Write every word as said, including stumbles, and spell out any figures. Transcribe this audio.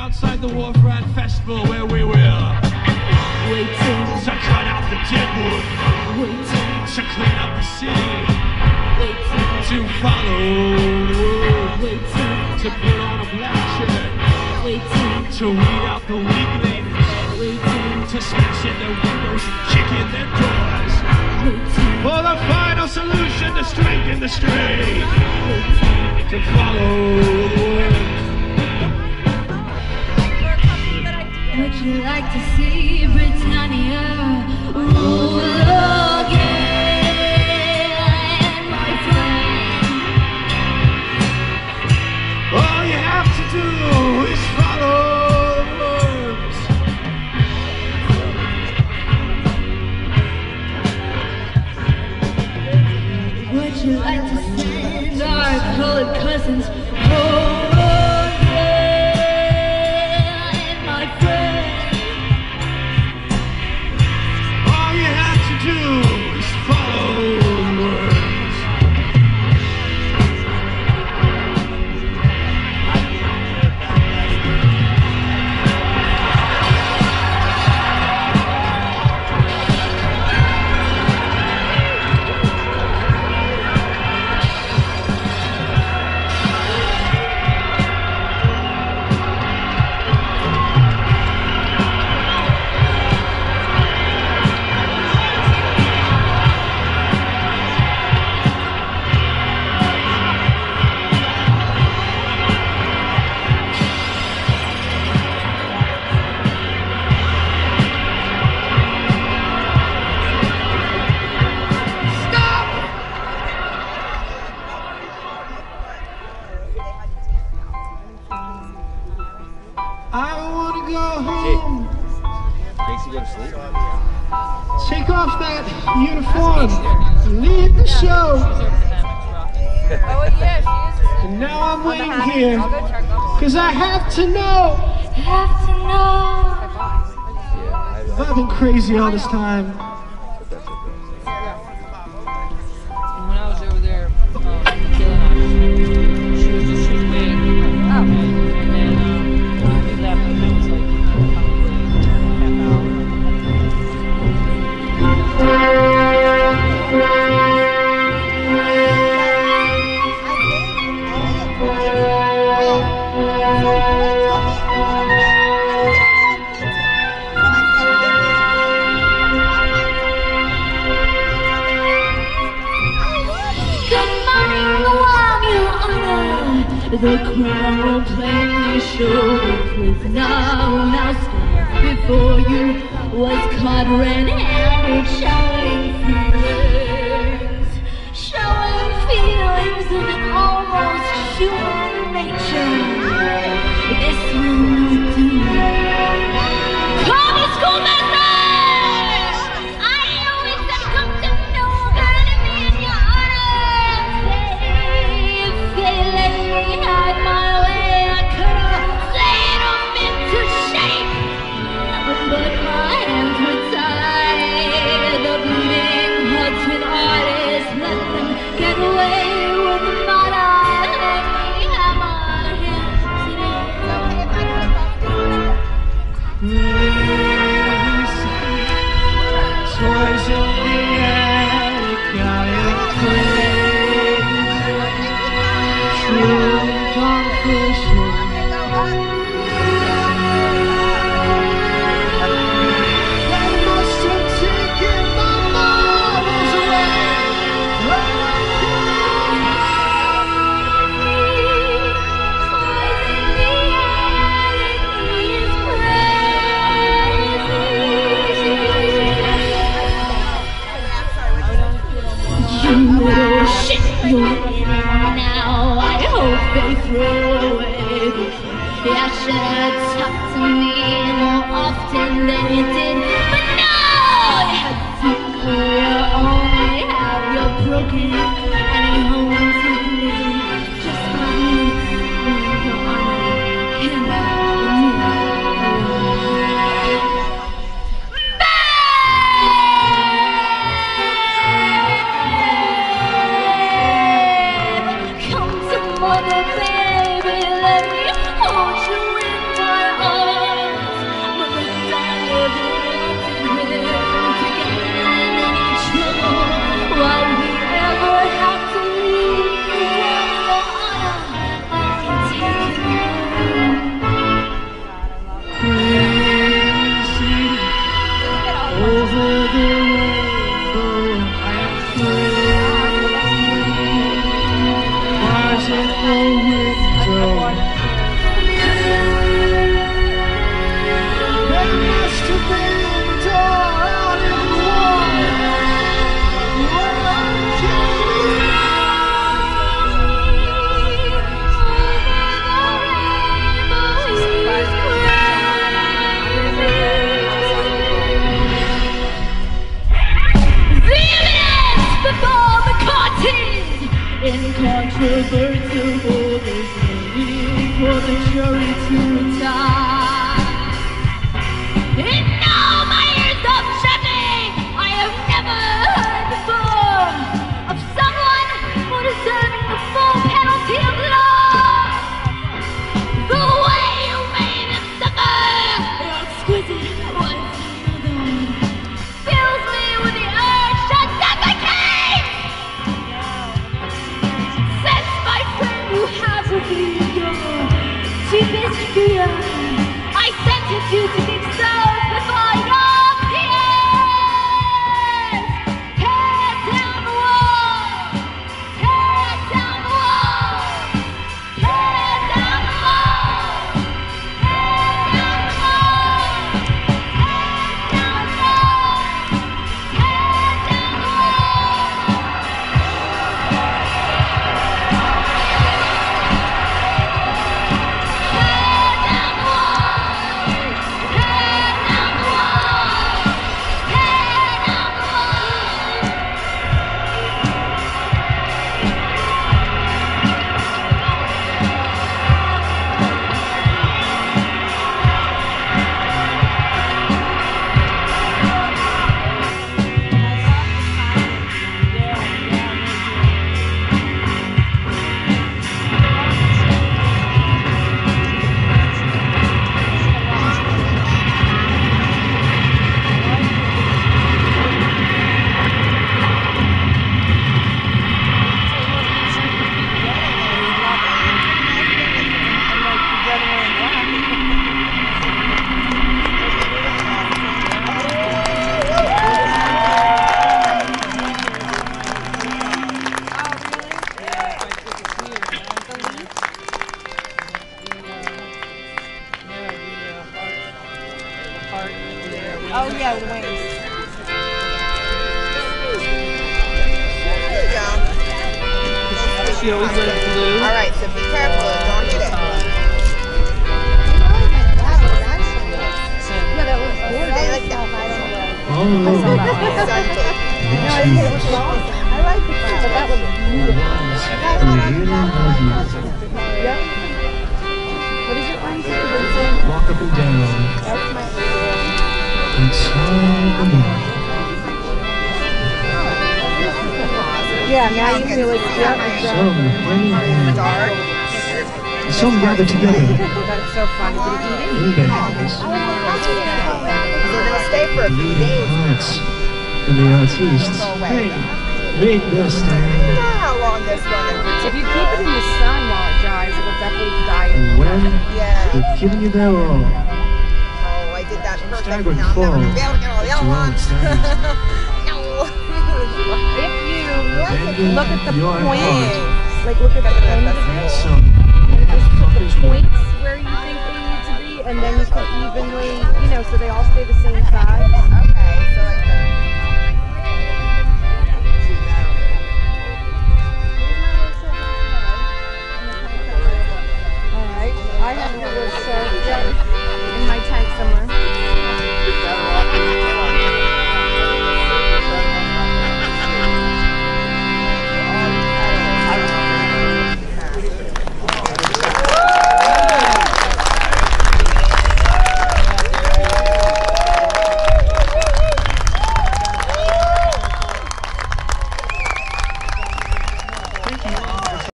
outside the Warfrat Festival where we will waiting to cut out the deadwood, waiting to clean up the city, waiting to follow, waiting to put on a black shirt, waiting to weed out the weaklings, waiting to smash in their windows and kick in their doors, waiting for the final solution to strengthen the straight, to follow the words. Would you like to see Britannia rule again, my friend? All you have to do is follow the words. Would you like to send our colored cousins home? Take off that uniform and leave the show. And now I'm waiting here because I have to know. Have to know. I've been crazy all this time. And when I was over there, um, killing us, she was just she was waiting. Oh. And then um, when we left, it was like probably half hour. The crown will plainly show the cliff now, now stand before you was caught red-handed, showing feelings, showing feelings of almost human nature. This will not do. Call the schoolmaster! I always have come to know that to be in your honor. Say, say, let me had my way, I could have laid them into shape, but my hands were tied. The bleeding hearts with artists, let them get away with the matter. Let me have my hands Toys in the attic, got it clean. True confession. They must have taken my marbles away. You little shit, you're in it now. I hope they throw away the key. Yeah, I should have talked to me more often than you did. But no, you had to go your own way. Have your broken any homes with me. Just for you, your honor, him and me. Come to mother, baby, let me hold you in my arms. will burn till all is ready for the jury to retire. And now my ears stop shutting. I have never heard before of someone more deserving the full penalty of law. The way you made them suffer, exquisite was fills me with the urge to suffocate. Since my friend you have revealed your deepest fear, I sentence you to be exposed before your peers. Tear down the wall. Tear down the wall. Tear down the wall. Tear down the wall. Tear down the wall. Tear down the Oh yeah, the wings. There you go. She always wears blue. All right, so be careful. Don't hit it. Yeah, that was gorgeous. Stay like that. Oh, Sun tape. No, I didn't think it was long. I like the front, but that was beautiful. Yep. What is it, Lindsay? walk up and down. That's my And slowly. Yeah, now you feel like yeah, So exactly. many hands. Dark. Some gather together That's so fun. Did it eat it? in bands, So we're gonna stay for a few leading days. hearts, and the artists. Hey, make this I don't stand. know how long this one is. If you keep it in the sun while it dries, it'll definitely die. And when Yeah. they've given you their all, Oh, I did that perfect. Staggered Now I'm fall. never gonna be able to get all the other It's ones. wrong, If you look at the Your points, heart. like look at the end of and it, some and just put the fuckers will points where you think they need to be, and then you can evenly, you know, so they all stay the same size. Okay, so like